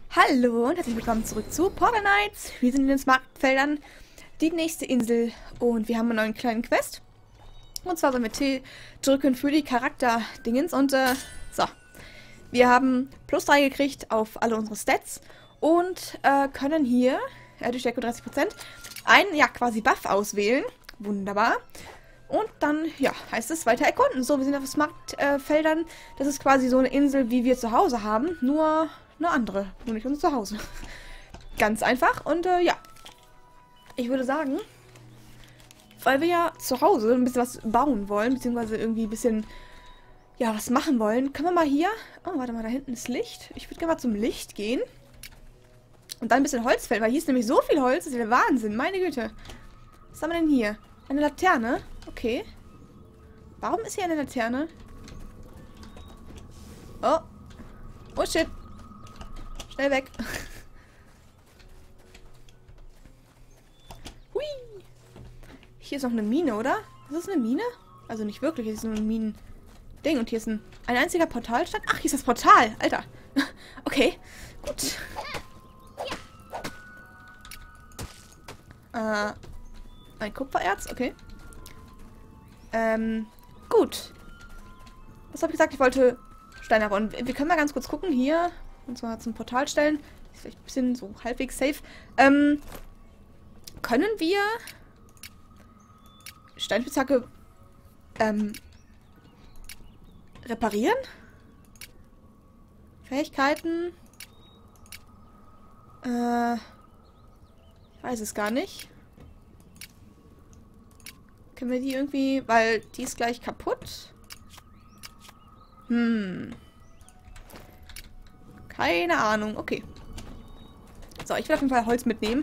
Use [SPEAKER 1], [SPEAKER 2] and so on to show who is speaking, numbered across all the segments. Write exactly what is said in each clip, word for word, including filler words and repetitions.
[SPEAKER 1] Hallo und herzlich willkommen zurück zu Portal Knights. Wir sind in den Smaragdfeldern, die nächste Insel, und wir haben einen neuen kleinen Quest. Und zwar sollen wir T drücken für die Charakter-Dingens. Und äh, so, wir haben plus drei gekriegt auf alle unsere Stats und äh, können hier, äh, durch Stärke dreißig Prozent, einen, ja, quasi Buff auswählen. Wunderbar. Und dann, ja, heißt es weiter erkunden. So, wir sind auf Smaragdfeldern. Das ist quasi so eine Insel, wie wir zu Hause haben, nur eine andere, nur nicht unser Zuhause. Ganz einfach. Und äh, ja, ich würde sagen, weil wir ja zu Hause ein bisschen was bauen wollen, beziehungsweise irgendwie ein bisschen, ja, was machen wollen, können wir mal hier, oh, warte mal, da hinten ist Licht. Ich würde gerne mal zum Licht gehen und dann ein bisschen Holz fällen, weil hier ist nämlich so viel Holz, das ist ja der Wahnsinn, meine Güte. Was haben wir denn hier? Eine Laterne, okay. Warum ist hier eine Laterne? Oh, oh shit. Schnell weg. Hui. Hier ist noch eine Mine, oder? Ist das eine Mine? Also nicht wirklich, es ist nur ein Minen-Ding. Und hier ist ein, ein einziger Portalstein. Ach, hier ist das Portal. Alter. Okay, gut. Äh, ein Kupfererz, okay. Ähm, gut. Was habe ich gesagt? Ich wollte Steine abbauen. Wir können mal ganz kurz gucken. Hier, und zwar zum Portal stellen. Ist vielleicht ein bisschen so halbwegs safe. Ähm, können wir Steinspitzhacke ähm, reparieren? Fähigkeiten? Äh, ich weiß es gar nicht. Können wir die irgendwie, weil die ist gleich kaputt? Hm. Keine Ahnung. Okay. So, ich will auf jeden Fall Holz mitnehmen.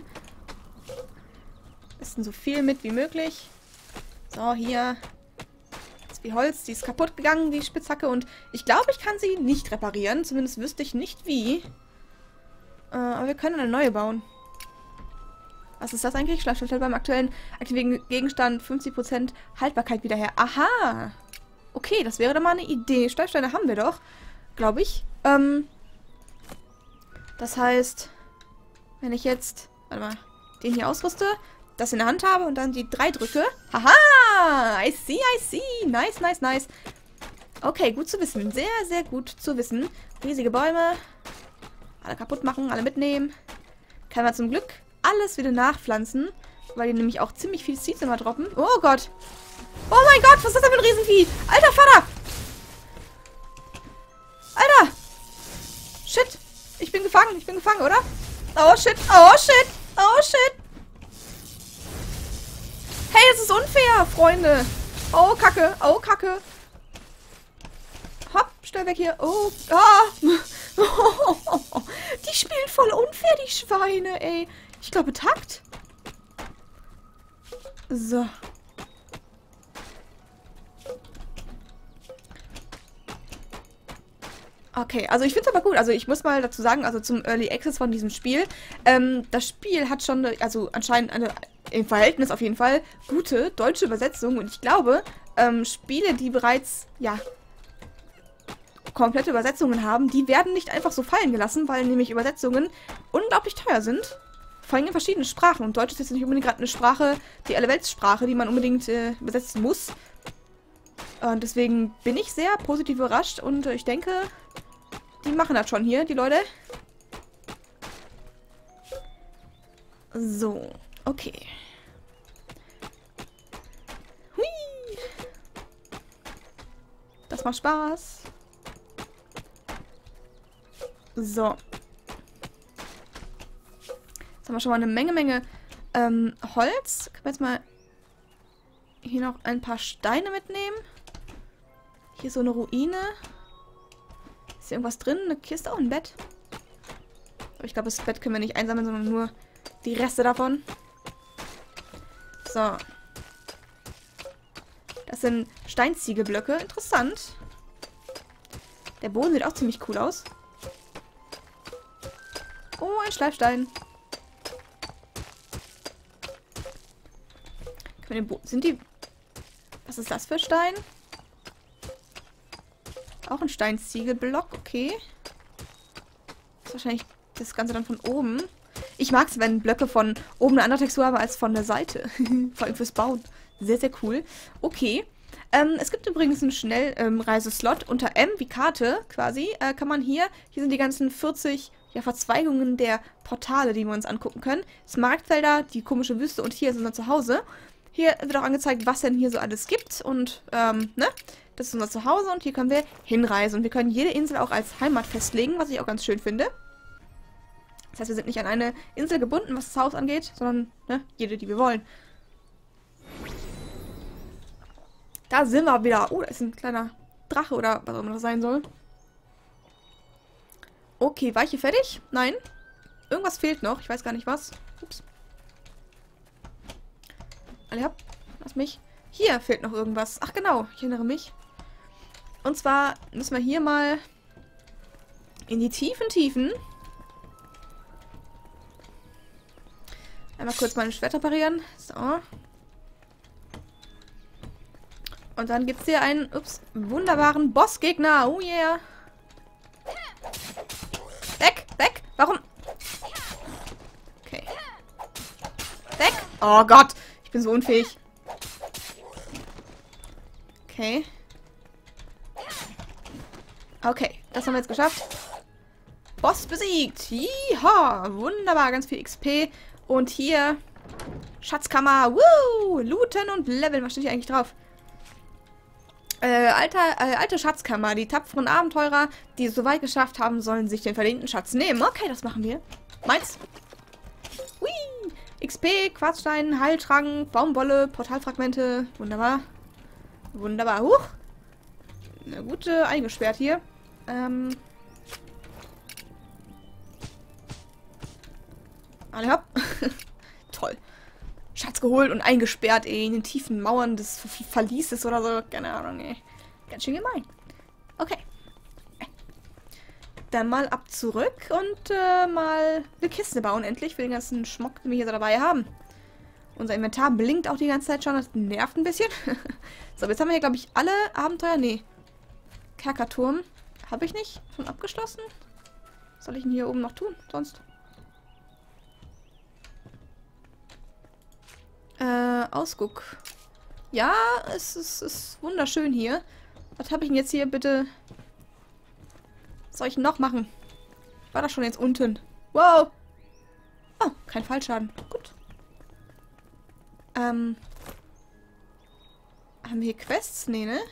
[SPEAKER 1] Am besten so viel mit wie möglich. So, hier. Jetzt wie Holz. Die ist kaputt gegangen, die Spitzhacke. Und ich glaube, ich kann sie nicht reparieren. Zumindest wüsste ich nicht wie. Äh, aber wir können eine neue bauen. Was ist das eigentlich? Schleifstein stellt beim aktuellen aktiven Gegenstand fünfzig Prozent Haltbarkeit wieder her. Aha. Okay, das wäre doch mal eine Idee. Schleifsteine haben wir doch, glaube ich. Ähm... Das heißt, wenn ich jetzt, warte mal, den hier ausrüste, das in der Hand habe und dann die drei drücke. Haha! I see, I see. Nice, nice, nice. Okay, gut zu wissen. Sehr, sehr gut zu wissen. Riesige Bäume. Alle kaputt machen, alle mitnehmen. Kann man zum Glück alles wieder nachpflanzen, weil die nämlich auch ziemlich viel Seeds immer droppen. Oh Gott. Oh mein Gott, was ist das denn für ein Riesenvieh? Alter Vater! Alter! Shit! Ich bin gefangen, ich bin gefangen, oder? Oh shit, oh shit, oh shit. Hey, das ist unfair, Freunde. Oh, Kacke, oh, Kacke. Hopp, schnell weg hier. Oh, ah. Die spielen voll unfair, die Schweine, ey. Ich glaube, Takt. So. Okay, also ich finde es aber gut. Also ich muss mal dazu sagen, also zum Early Access von diesem Spiel, ähm, das Spiel hat schon, eine, also anscheinend eine, im Verhältnis auf jeden Fall, gute deutsche Übersetzung. Und ich glaube, ähm, Spiele, die bereits, ja, komplette Übersetzungen haben, die werden nicht einfach so fallen gelassen, weil nämlich Übersetzungen unglaublich teuer sind. Vor allem in verschiedenen Sprachen. Und Deutsch ist jetzt nicht unbedingt gerade eine Sprache, die Allerweltssprache, die man unbedingt äh, übersetzen muss. Und deswegen bin ich sehr positiv überrascht und äh, ich denke, die machen das schon hier, die Leute. So, okay. Hui. Das macht Spaß. So. Jetzt haben wir schon mal eine Menge, Menge ähm, Holz. Können wir jetzt mal hier noch ein paar Steine mitnehmen. Hier ist so eine Ruine. Ist hier irgendwas drin? Eine Kiste? Oh, ein Bett. Aber ich glaube, das Bett können wir nicht einsammeln, sondern nur die Reste davon. So. Das sind Steinziegelblöcke. Interessant. Der Boden sieht auch ziemlich cool aus. Oh, ein Schleifstein. Können wir den Boden... Sind die... Was ist das für Stein? Auch ein Steinziegelblock, okay. Das ist wahrscheinlich das Ganze dann von oben. Ich mag es, wenn Blöcke von oben eine andere Textur haben als von der Seite. Vor allem fürs Bauen. Sehr, sehr cool. Okay. Ähm, es gibt übrigens einen Schnellreiseslot ähm, unter M wie Karte quasi. Äh, kann man hier, hier sind die ganzen vierzig ja, Verzweigungen der Portale, die wir uns angucken können. Smaragdfelder, die komische Wüste und hier ist unser Zuhause. Hier wird auch angezeigt, was denn hier so alles gibt und, ähm, ne? Das ist unser Zuhause und hier können wir hinreisen. Und wir können jede Insel auch als Heimat festlegen, was ich auch ganz schön finde. Das heißt, wir sind nicht an eine Insel gebunden, was das Haus angeht, sondern, ne, jede, die wir wollen. Da sind wir wieder. Oh, da ist ein kleiner Drache oder was auch immer das sein soll. Okay, war ich hier fertig? Nein. Irgendwas fehlt noch. Ich weiß gar nicht was. Ups. Alle ab. Lass mich. Hier fehlt noch irgendwas. Ach genau, ich erinnere mich. Und zwar müssen wir hier mal in die tiefen Tiefen. Einmal kurz meine Schwerter parieren. So. Und dann gibt es hier einen ups, wunderbaren Bossgegner. Oh yeah. Weg, weg. Warum? Okay. Weg. Oh Gott. Ich bin so unfähig. Okay. Okay, das haben wir jetzt geschafft. Boss besiegt. Jeha. Wunderbar, ganz viel X P. Und hier Schatzkammer. Woo! Looten und Leveln. Was steht hier eigentlich drauf? Äh, alter, äh, alte Schatzkammer. Die tapferen Abenteurer, die es so weit geschafft haben, sollen sich den verdienten Schatz nehmen. Okay, das machen wir. Meins. Hui! X P, Quarzstein, Heiltrank, Baumwolle, Portalfragmente. Wunderbar. Wunderbar. Huch! Na gut, äh, eingesperrt hier. Ähm. Alle hopp. Toll. Schatz geholt und eingesperrt, ey, in den tiefen Mauern des Ver Verlieses oder so. Keine Ahnung, ey. Ganz schön gemein. Okay. Dann mal ab zurück und äh, mal eine Kiste bauen, endlich, für den ganzen Schmuck, den wir hier so dabei haben. Unser Inventar blinkt auch die ganze Zeit schon, das nervt ein bisschen. So, jetzt haben wir hier, glaube ich, alle Abenteuer. Nee. Kerkerturm. Habe ich nicht schon abgeschlossen? Was soll ich denn hier oben noch tun? Sonst. Äh, Ausguck. Ja, es ist, es ist wunderschön hier. Was habe ich denn jetzt hier bitte? Was soll ich noch machen? War das schon jetzt unten? Wow! Oh, kein Fallschaden. Gut. Ähm. Haben wir hier Quests? Nee, ne?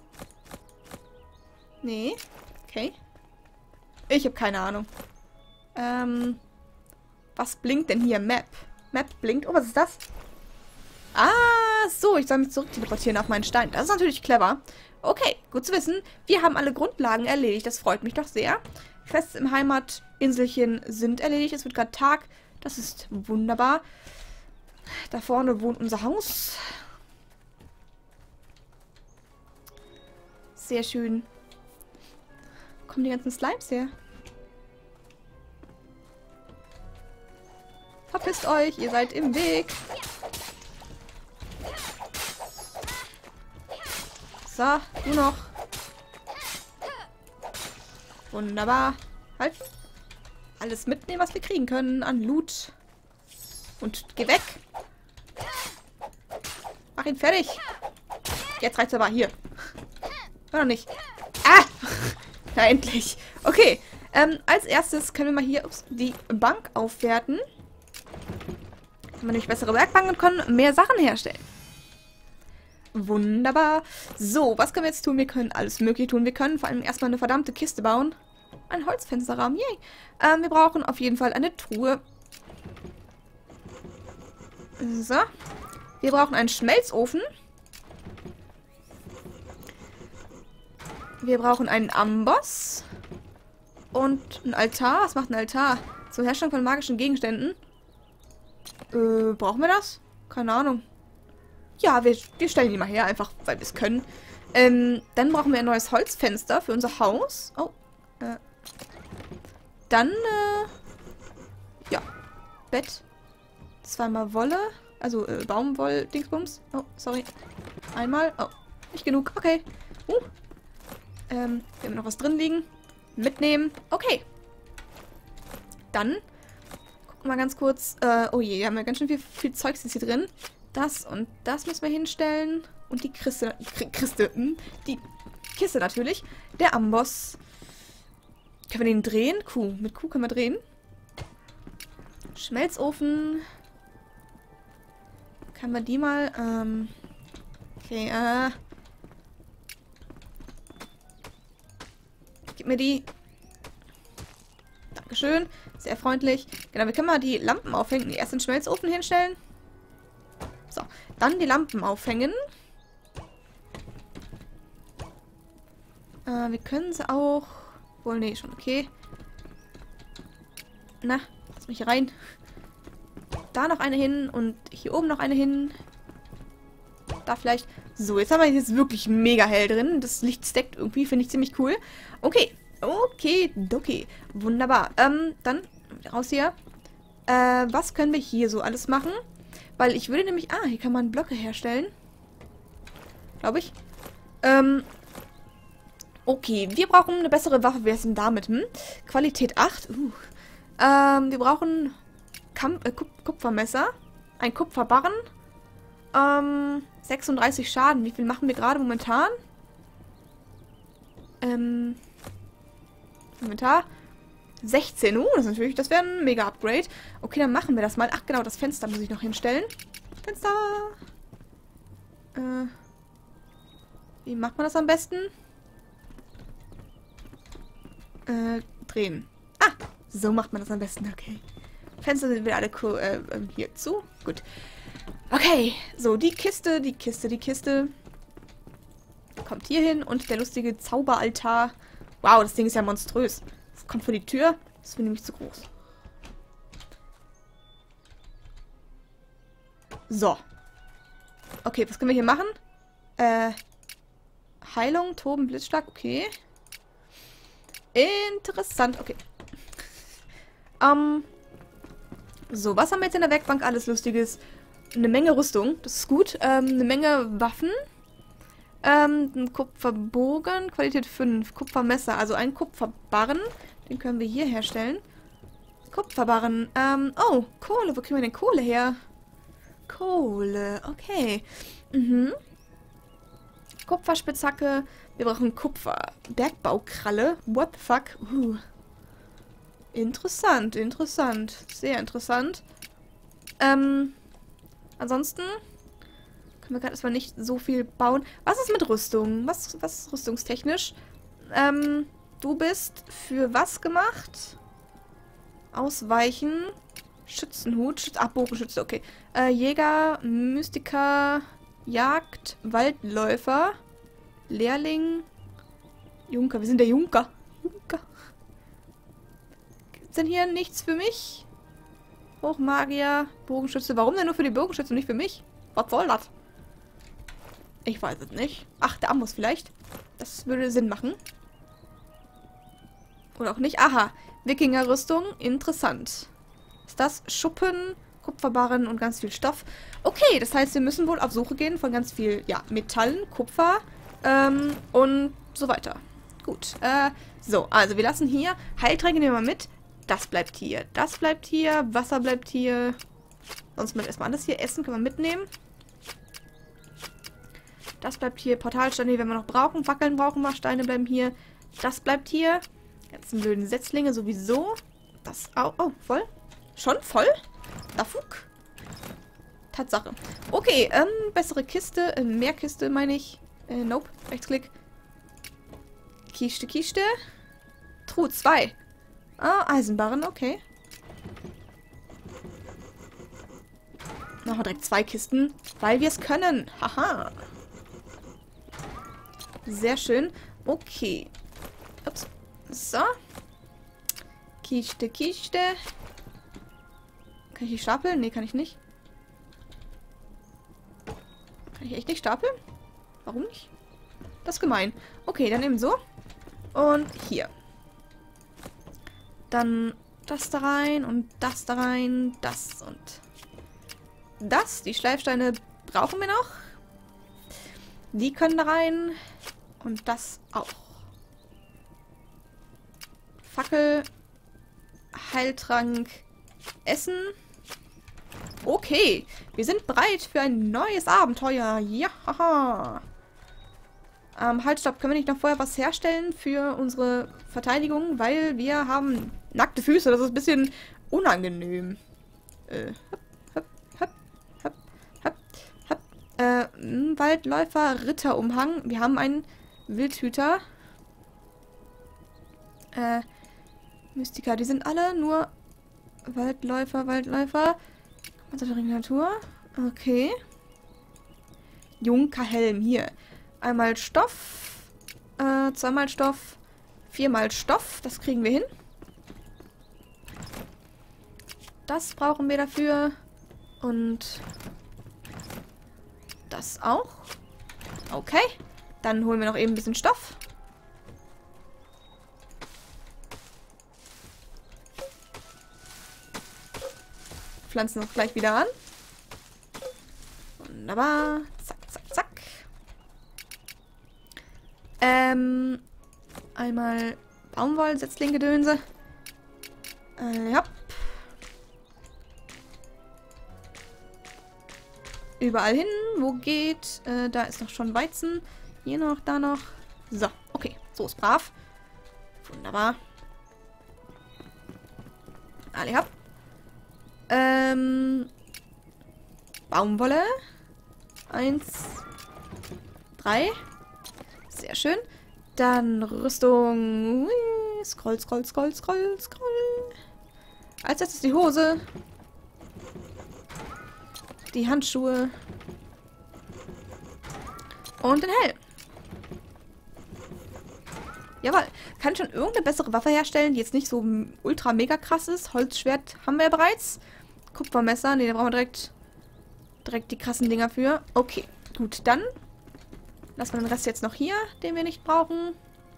[SPEAKER 1] Nee. Okay. Ich habe keine Ahnung. Ähm. Was blinkt denn hier? Map. Map blinkt. Oh, was ist das? Ah, so. Ich soll mich zurück teleportieren auf meinen Stein. Das ist natürlich clever. Okay, gut zu wissen. Wir haben alle Grundlagen erledigt. Das freut mich doch sehr. Quests im Heimatinselchen sind erledigt. Es wird gerade Tag. Das ist wunderbar. Da vorne wohnt unser Haus. Sehr schön. Wo kommen die ganzen Slimes her? Verpisst euch, ihr seid im Weg. So, du noch. Wunderbar. Halt. Alles mitnehmen, was wir kriegen können an Loot. Und geh weg. Mach ihn fertig. Jetzt reicht's aber. Hier. Oder nicht? Ah! Na, endlich. Okay. Ähm, als erstes können wir mal hier ups, die Bank aufwerten. Haben wir nämlich bessere Werkbanken und können mehr Sachen herstellen. Wunderbar. So, was können wir jetzt tun? Wir können alles Mögliche tun. Wir können vor allem erstmal eine verdammte Kiste bauen. Ein Holzfensterrahmen. Yay. Ähm, wir brauchen auf jeden Fall eine Truhe. So. Wir brauchen einen Schmelzofen. Wir brauchen einen Amboss. Und ein Altar. Was macht ein Altar? Zur Herstellung von magischen Gegenständen. Äh, brauchen wir das? Keine Ahnung. Ja, wir, wir stellen die mal her, einfach weil wir es können. Ähm, dann brauchen wir ein neues Holzfenster für unser Haus. Oh. Äh. Dann, äh. Ja. Bett. Zweimal Wolle. Also, äh, Baumwoll-Dingsbums. Oh, sorry. Einmal. Oh, nicht genug. Okay. Uh. Ähm, wir haben noch was drin liegen. Mitnehmen. Okay. Dann gucken wir mal ganz kurz. Äh, oh je, wir haben ja ganz schön viel, viel Zeugs jetzt hier drin. Das und das müssen wir hinstellen. Und die Christe, Christe, hm, die Kiste natürlich. Der Amboss. Können wir den drehen? Kuh. Mit Kuh können wir drehen. Schmelzofen. Können wir die mal, ähm... Okay, äh... Gib mir die. Dankeschön. Sehr freundlich. Genau, wir können mal die Lampen aufhängen. Die erst den Schmelzofen hinstellen. So, dann die Lampen aufhängen. Äh, wir können sie auch... Wohl, nee, schon okay. Na, lass mich hier rein. Da noch eine hin und hier oben noch eine hin. Da vielleicht. So, jetzt haben wir jetzt wirklich mega hell drin. Das Licht stackt irgendwie, finde ich ziemlich cool. Okay. Okay, okay. Wunderbar. Ähm, dann raus hier. Äh, was können wir hier so alles machen? Weil ich würde nämlich... Ah, hier kann man Blöcke herstellen. Glaube ich. Ähm... Okay, wir brauchen eine bessere Waffe. Wer ist denn damit? Hm? Qualität acht. Uh. Ähm, wir brauchen Kamp äh, Kup Kupfermesser. Ein Kupferbarren. Ähm, sechsunddreißig Schaden. Wie viel machen wir gerade momentan? Ähm, Inventar. sechzehn. Uh, das ist natürlich, das wäre ein Mega-Upgrade. Okay, dann machen wir das mal. Ach, genau, das Fenster muss ich noch hinstellen. Fenster. Äh, wie macht man das am besten? Äh, drehen. Ah, so macht man das am besten. Okay. Fenster sind wieder alle äh, hier zu. Gut. Okay, so, die Kiste, die Kiste, die Kiste. Kommt hier hin und der lustige Zauberaltar. Wow, das Ding ist ja monströs. Das kommt vor die Tür. Das ist mir nämlich zu groß. So. Okay, was können wir hier machen? Äh, Heilung, Toben, Blitzschlag, okay. Interessant, okay. Ähm, so, was haben wir jetzt in der Werkbank alles Lustiges? Eine Menge Rüstung, das ist gut. Ähm, eine Menge Waffen. Ähm, ein Kupferbogen, Qualität fünf. Kupfermesser, also ein Kupferbarren. Den können wir hier herstellen. Kupferbarren, ähm, oh, Kohle, wo kriegen wir denn Kohle her? Kohle, okay. Mhm. Kupferspitzhacke. Wir brauchen Kupfer. Bergbaukralle. What the fuck? Uh. Interessant, interessant. Sehr interessant. Ähm, ansonsten können wir gerade erstmal nicht so viel bauen. Was ist mit Rüstung? Was, was ist rüstungstechnisch? Ähm, du bist für was gemacht? Ausweichen. Schützenhut. Schütz Ach, Bogenschütze, okay. Äh, Jäger, Mystiker, Jagd, Waldläufer, Lehrling, Junker. Wir sind der Junker. Junker. Gibt's denn hier nichts für mich? Hochmagier, Bogenschütze. Warum denn nur für die Bogenschütze und nicht für mich? Was soll das? Ich weiß es nicht. Ach, der Amboss vielleicht. Das würde Sinn machen. Oder auch nicht. Aha. Wikingerrüstung. Interessant. Ist das Schuppen, Kupferbarren und ganz viel Stoff. Okay, das heißt, wir müssen wohl auf Suche gehen von ganz viel, ja, Metallen, Kupfer ähm, und so weiter. Gut. Äh, so, also wir lassen hier Heiltränke nehmen wir mal mit. Das bleibt hier. Das bleibt hier. Wasser bleibt hier. Sonst mal erstmal alles hier. Essen können wir mitnehmen. Das bleibt hier. Portalsteine, die werden wir noch brauchen. Fackeln brauchen wir. Steine bleiben hier. Das bleibt hier. Ganzen blöden Setzlinge sowieso. Das auch. Oh, voll. Schon voll? Da Fug. Tatsache. Okay, ähm, bessere Kiste. Äh, mehr Kiste, meine ich. Äh, nope. Rechtsklick. Kiste, Kiste. Truhe zwei. Ah, Eisenbarren, okay. Machen wir direkt zwei Kisten, weil wir es können. Haha. Sehr schön. Okay. Ups. So. Kiste, Kiste. Kann ich die stapeln? Nee, kann ich nicht. Kann ich echt nicht stapeln? Warum nicht? Das ist gemein. Okay, dann eben so. Und hier. Dann das da rein und das da rein. Das und das. Die Schleifsteine brauchen wir noch. Die können da rein. Und das auch. Fackel. Heiltrank essen. Okay, wir sind bereit für ein neues Abenteuer. Ja, haha. Ähm, halt, stopp. Können wir nicht noch vorher was herstellen für unsere Verteidigung? Weil wir haben nackte Füße. Das ist ein bisschen unangenehm. Äh, hopp, hopp, hopp, hopp, hopp. Äh, Waldläufer, Ritterumhang. Wir haben einen Wildhüter. Äh, Mystiker. Die sind alle nur Waldläufer, Waldläufer. Natur. Okay. Junkerhelm. Hier. Einmal Stoff. Äh, zweimal Stoff. Viermal Stoff. Das kriegen wir hin. Das brauchen wir dafür. Und das auch. Okay. Dann holen wir noch eben ein bisschen Stoff. Pflanzen uns gleich wieder an. Wunderbar. Zack, zack, zack. Ähm, einmal Baumwollsetzlinggedönse. Äh, ja. Überall hin, wo geht. Äh, da ist noch schon Weizen. Hier noch, da noch. So, okay. So ist brav. Wunderbar. Alle hopp. Ähm, Baumwolle. Eins. Drei. Sehr schön. Dann Rüstung. Ui, scroll, scroll, scroll, scroll, scroll. Als erstes die Hose. Die Handschuhe. Und den Helm. Jawohl. Kann schon irgendeine bessere Waffe herstellen, die jetzt nicht so ultra mega krass ist. Holzschwert haben wir ja bereits. Kupfermesser. Ne, da brauchen wir direkt, direkt die krassen Dinger für. Okay, gut. Dann lassen wir den Rest jetzt noch hier, den wir nicht brauchen.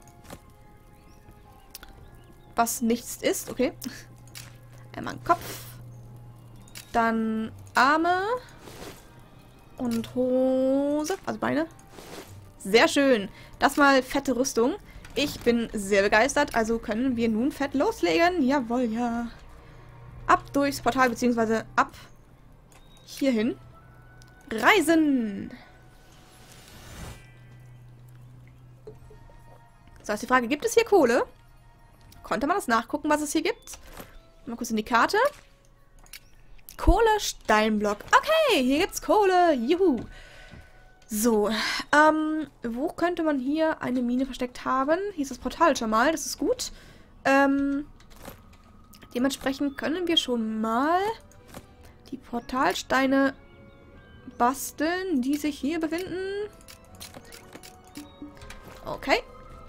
[SPEAKER 1] Was nichts ist. Okay. Einmal einen Kopf. Dann Arme. Und Hose. Also Beine. Sehr schön. Das mal fette Rüstung. Ich bin sehr begeistert. Also können wir nun fett loslegen. Jawohl, ja. Ab durchs Portal, beziehungsweise ab hierhin. Reisen! So, ist die Frage, gibt es hier Kohle? Konnte man das nachgucken, was es hier gibt? Mal kurz in die Karte. Kohle, Steinblock. Okay, hier gibt's Kohle. Juhu. So, ähm, wo könnte man hier eine Mine versteckt haben? Hier ist das Portal schon mal, das ist gut. Ähm, dementsprechend können wir schon mal die Portalsteine basteln, die sich hier befinden. Okay.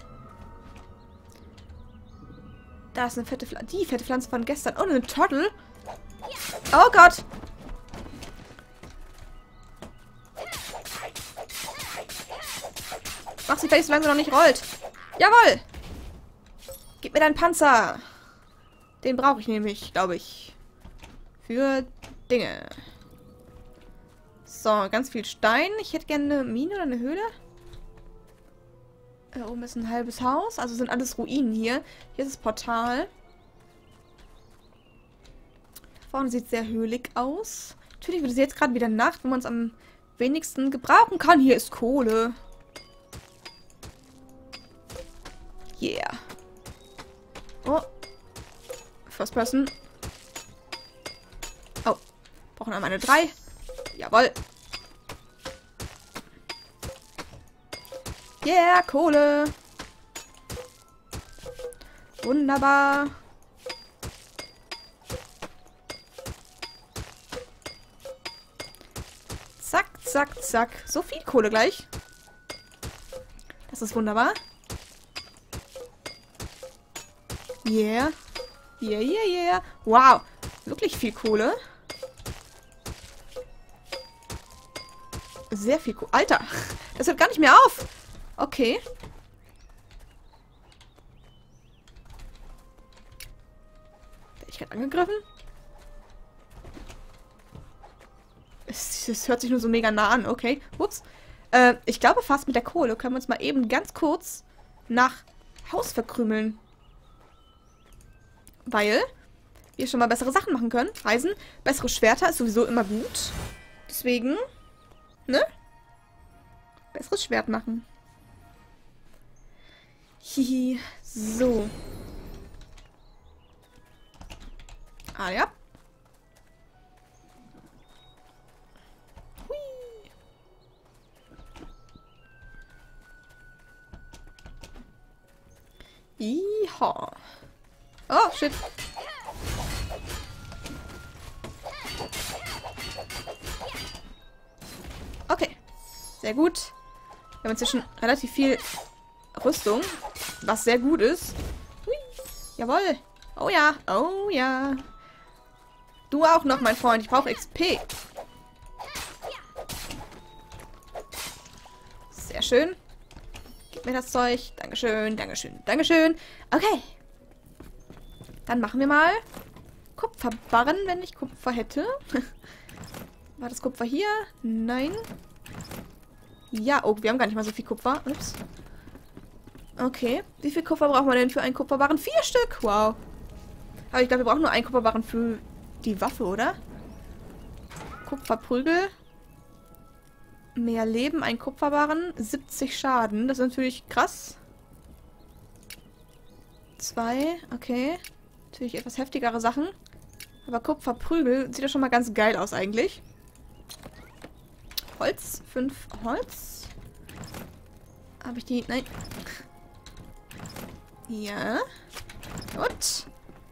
[SPEAKER 1] Da ist eine fette Pflanze, die fette Pflanze von gestern. Oh, eine Turtle. Oh Gott. Mach sie fertig, solange sie noch nicht rollt. Jawohl. Gib mir deinen Panzer. Den brauche ich nämlich, glaube ich. Für Dinge. So, ganz viel Stein. Ich hätte gerne eine Mine oder eine Höhle. Da oben ist ein halbes Haus. Also sind alles Ruinen hier. Hier ist das Portal. Vorne sieht sehr höhlig aus. Natürlich wird es jetzt gerade wieder Nacht, wo man es am wenigsten gebrauchen kann. Hier ist Kohle. Yeah. Oh. First Person. Oh. Brauchen wir einmal eine drei. Jawohl. Yeah, Kohle. Wunderbar. Zack, zack, zack. So viel Kohle gleich. Das ist wunderbar. Yeah. Yeah, yeah, yeah. Wow. Wirklich viel Kohle. Sehr viel Kohle. Alter. Das hört gar nicht mehr auf. Okay. Werde ich gerade angegriffen? Es, es hört sich nur so mega nah an. Okay. Ups. Äh, ich glaube fast mit der Kohle können wir uns mal eben ganz kurz nach Haus verkrümeln. Weil wir schon mal bessere Sachen machen können. Eisen, bessere Schwerter ist sowieso immer gut. Deswegen, ne? Besseres Schwert machen. Hihi, so. Ah ja. Hui. Iha. Oh, shit. Okay. Sehr gut. Wir haben inzwischen relativ viel Rüstung, was sehr gut ist. Hui. Jawohl. Oh ja. Oh ja. Du auch noch, mein Freund. Ich brauche X P. Sehr schön. Gib mir das Zeug. Dankeschön, Dankeschön, Dankeschön. Okay. Dann machen wir mal Kupferbarren, wenn ich Kupfer hätte. War das Kupfer hier? Nein. Ja, oh, wir haben gar nicht mal so viel Kupfer. Ups. Okay. Wie viel Kupfer brauchen wir denn für einen Kupferbarren? Vier Stück. Wow. Aber ich glaube, wir brauchen nur einen Kupferbarren für die Waffe, oder? Kupferprügel. Mehr Leben, ein Kupferbarren. siebzig Schaden. Das ist natürlich krass. Zwei, okay. Natürlich etwas heftigere Sachen. Aber Kupferprügel sieht ja schon mal ganz geil aus eigentlich. Holz. Fünf Holz. Habe ich die... Nein. Ja. Gut.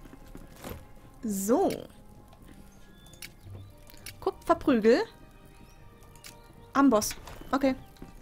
[SPEAKER 1] So. Kupferprügel. Amboss. Okay.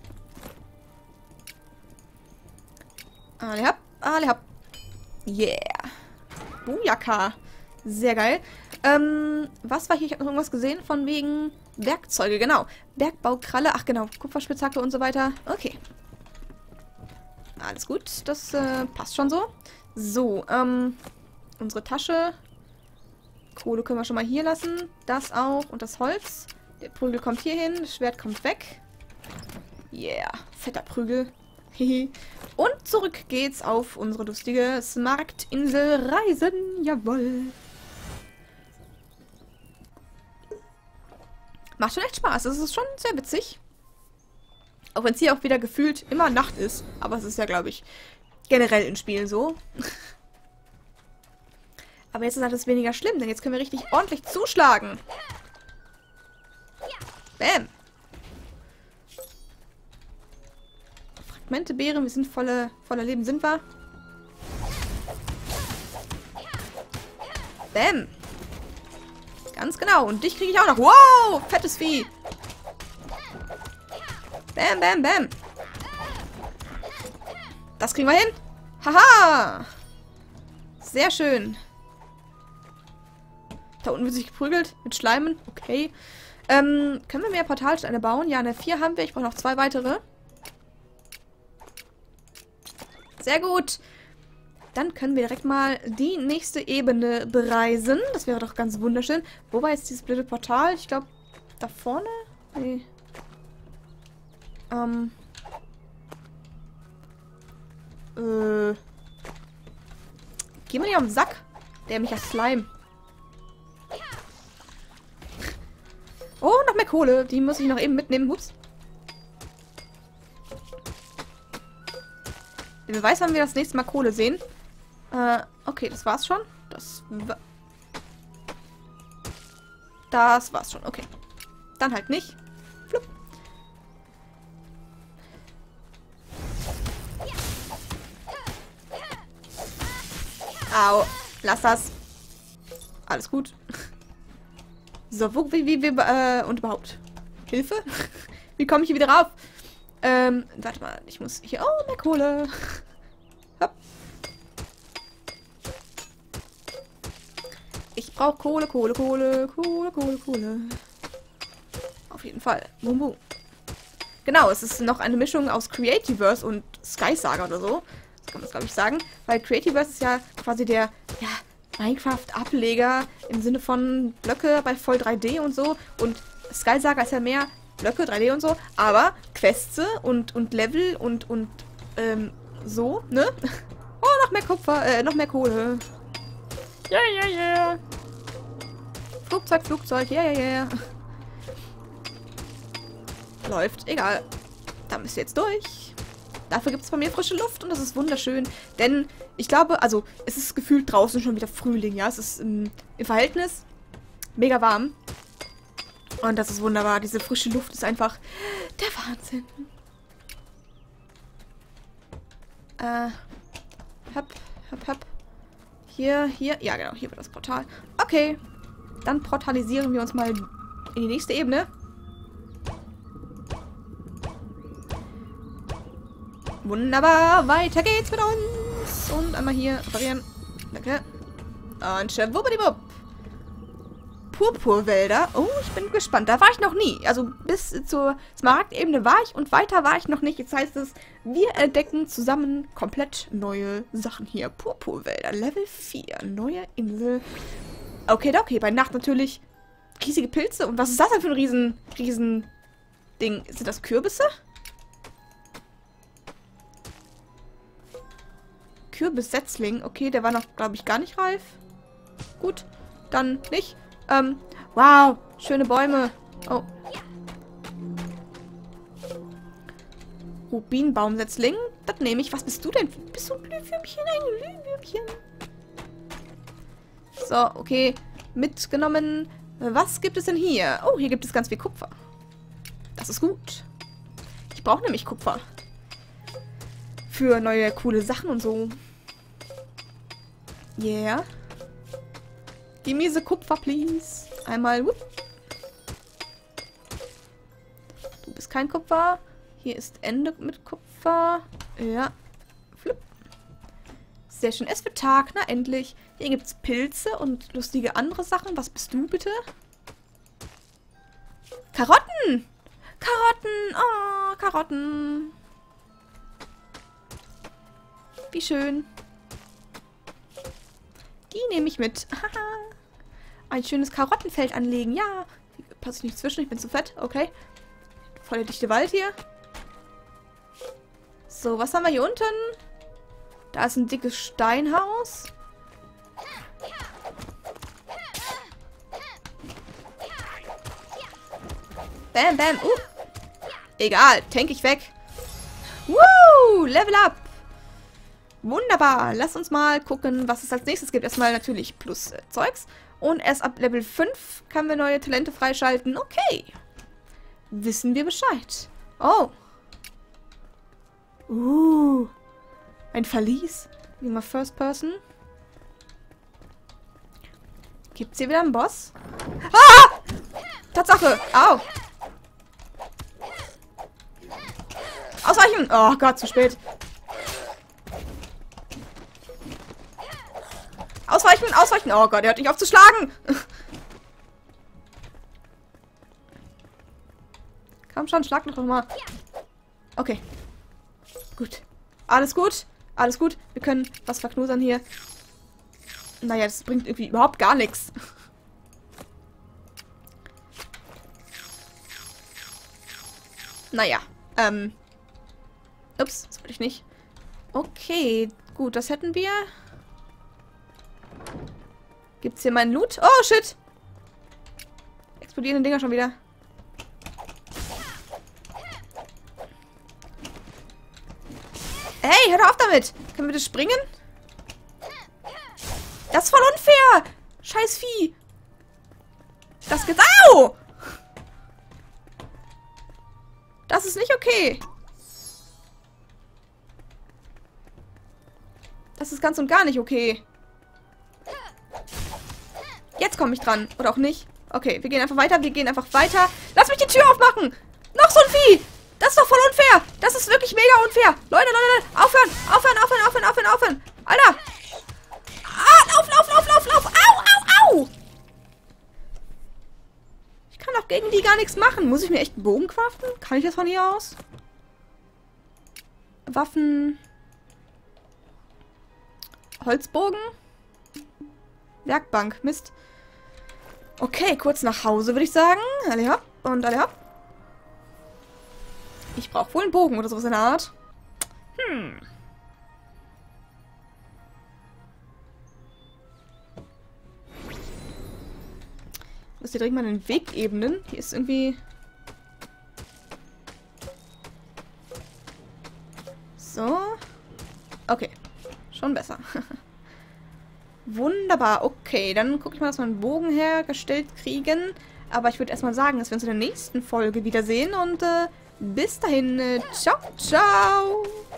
[SPEAKER 1] Alle hab. Alle hab. Yeah. Booyaka. Sehr geil. Ähm, was war hier? Ich habe noch irgendwas gesehen von wegen Werkzeuge. Genau. Bergbaukralle. Ach genau. Kupferspitzhacke und so weiter. Okay. Alles gut. Das äh, passt schon so. So, ähm, unsere Tasche. Kohle können wir schon mal hier lassen. Das auch. Und das Holz. Der Prügel kommt hier hin. Das Schwert kommt weg. Yeah. Fetter Prügel. Und zurück geht's auf unsere lustige Smaragdinsel Reisen. Jawohl. Macht schon echt Spaß. Es ist schon sehr witzig. Auch wenn es hier auch wieder gefühlt immer Nacht ist. Aber es ist ja, glaube ich, generell in Spielen so. Aber jetzt ist alles weniger schlimm, denn jetzt können wir richtig ordentlich zuschlagen. Bam. Fragmente, Beeren, wir sind voller, voller Leben, sind wir. Bam. Ganz genau. Und dich kriege ich auch noch. Wow, fettes Vieh. Bam, bam, bam. Das kriegen wir hin. Haha. Sehr schön. Da unten wird sich geprügelt mit Schleimen. Okay. Ähm, können wir mehr Portalsteine bauen? Ja, eine vier haben wir. Ich brauche noch zwei weitere. Sehr gut. Dann können wir direkt mal die nächste Ebene bereisen. Das wäre doch ganz wunderschön. Wo war jetzt dieses blöde Portal? Ich glaube, da vorne? Nee. Ähm. Äh. Geh mal nicht auf den Sack. Der mich ja Slime. Oh, noch mehr Kohle. Die muss ich noch eben mitnehmen. Ups. Wer weiß, wann wir das nächste Mal Kohle sehen. Äh, okay, das war's schon. Das wa Das war's schon. Okay. Dann halt nicht. Flupp. Au. Lass das. Alles gut. So, wo, wie, wie, wie, äh, und überhaupt. Hilfe? Wie komme ich hier wieder rauf? Ähm, warte mal, ich muss hier, oh, mehr Kohle. Hopp. Ich brauche Kohle, Kohle, Kohle, Kohle, Kohle, Kohle. Auf jeden Fall. Boom, boom. Genau, es ist noch eine Mischung aus Creativerse und Sky Saga oder so. So kann man es, glaube ich, sagen. Weil Creativerse ist ja quasi der, ja, Minecraft-Ableger im Sinne von Blöcke bei voll drei D und so. Und Sky Saga ist ja mehr Blöcke, drei D und so. Aber Quests und, und Level und, und ähm, so, ne? Oh, noch mehr Kupfer, äh, noch mehr Kohle. Ja, ja, ja. Flugzeug, Flugzeug. Ja, ja, ja. Läuft. Egal. Da müsst ihr jetzt durch. Dafür gibt es bei mir frische Luft und das ist wunderschön. Denn ich glaube, also es ist gefühlt draußen schon wieder Frühling, ja. Es ist im, im Verhältnis mega warm. Und das ist wunderbar. Diese frische Luft ist einfach der Wahnsinn. Äh, hopp, hopp, hopp. Hier, hier. Ja, genau. Hier wird das Portal. Okay. Dann portalisieren wir uns mal in die nächste Ebene. Wunderbar. Weiter geht's mit uns. Und einmal hier reparieren. Danke. Und schwuppdiwupp. Purpurwälder. Oh, ich bin gespannt. Da war ich noch nie. Also bis zur Smaragdebene war ich und weiter war ich noch nicht. Jetzt heißt es, wir entdecken zusammen komplett neue Sachen hier. Purpurwälder. Level vier. Neue Insel. Okay, okay. Bei Nacht natürlich riesige Pilze. Und was ist das denn für ein riesen, riesen Ding? Sind das Kürbisse? Kürbissetzling. Okay, der war noch, glaube ich, gar nicht reif. Gut, dann nicht. Ähm, wow, schöne Bäume. Oh. Rubinbaumsetzling. Das nehme ich. Was bist du denn? Bist du ein Glühwürmchen? Ein Glühwürmchen. So, okay. Mitgenommen. Was gibt es denn hier? Oh, hier gibt es ganz viel Kupfer. Das ist gut. Ich brauche nämlich Kupfer. Für neue, coole Sachen und so. Yeah. Die miese Kupfer, please. Einmal. Whoop. Du bist kein Kupfer. Hier ist Ende mit Kupfer. Ja. Flip. Sehr schön. Es wird Tag. Na, endlich. Hier gibt es Pilze und lustige andere Sachen. Was bist du, bitte? Karotten! Karotten! Oh, Karotten. Wie schön. Die nehme ich mit. Haha. Ein schönes Karottenfeld anlegen. Ja. Hier passe ich nicht zwischen. Ich bin zu fett. Okay. Voll der dichte Wald hier. So, was haben wir hier unten? Da ist ein dickes Steinhaus. Bam, bam. Uh. Egal. Tank ich weg. Woo! Level up. Wunderbar. Lass uns mal gucken, was es als nächstes gibt. Erstmal natürlich plus äh, Zeugs. Und erst ab Level fünf können wir neue Talente freischalten. Okay. Wissen wir Bescheid. Oh. Uh. Ein Verlies. Wie mal First Person. Gibt's hier wieder einen Boss? Ah! Tatsache. Au. Ausweichen. Oh Gott, zu spät. Ausweichen, ausweichen. Oh Gott, er hört nicht auf zu schlagen. Komm schon, schlag noch mal. Okay. Gut. Alles gut. Alles gut. Wir können was verknusern hier. Naja, das bringt irgendwie überhaupt gar nichts. Naja. Ähm. Ups, das will ich nicht. Okay, gut, das hätten wir. Gibt's hier meinen Loot? Oh, shit! Explodierende Dinger schon wieder. Hey, hör doch auf damit! Können wir bitte springen? Das ist voll unfair! Scheiß Vieh! Das geht... Au! Das ist nicht okay. Das ist ganz und gar nicht okay. Jetzt komme ich dran. Oder auch nicht. Okay, wir gehen einfach weiter. Wir gehen einfach weiter. Lass mich die Tür aufmachen. Noch so ein Vieh. Das ist doch voll unfair. Das ist wirklich mega unfair. Leute, Leute, Leute. Aufhören. Aufhören, aufhören, aufhören, aufhören, aufhören. Alter. Ah, lauf, lauf, lauf, lauf, lauf. Au, au, au. Ich kann doch gegen die gar nichts machen. Muss ich mir echt einen Bogen craften? Kann ich das von hier aus? Waffen. Holzbogen. Werkbank. Mist. Okay, kurz nach Hause, würde ich sagen. Alle hopp und alle hopp. Ich brauche wohl einen Bogen oder sowas in der Art. Hm. Ich muss hier direkt mal den Weg ebnen. Hier ist irgendwie... So. Okay. Schon besser. Wunderbar. Okay, dann gucke ich mal, dass wir einen Bogen hergestellt kriegen. Aber ich würde erstmal sagen, dass wir uns in der nächsten Folge wiedersehen. Und äh, bis dahin. Äh, ciao, ciao.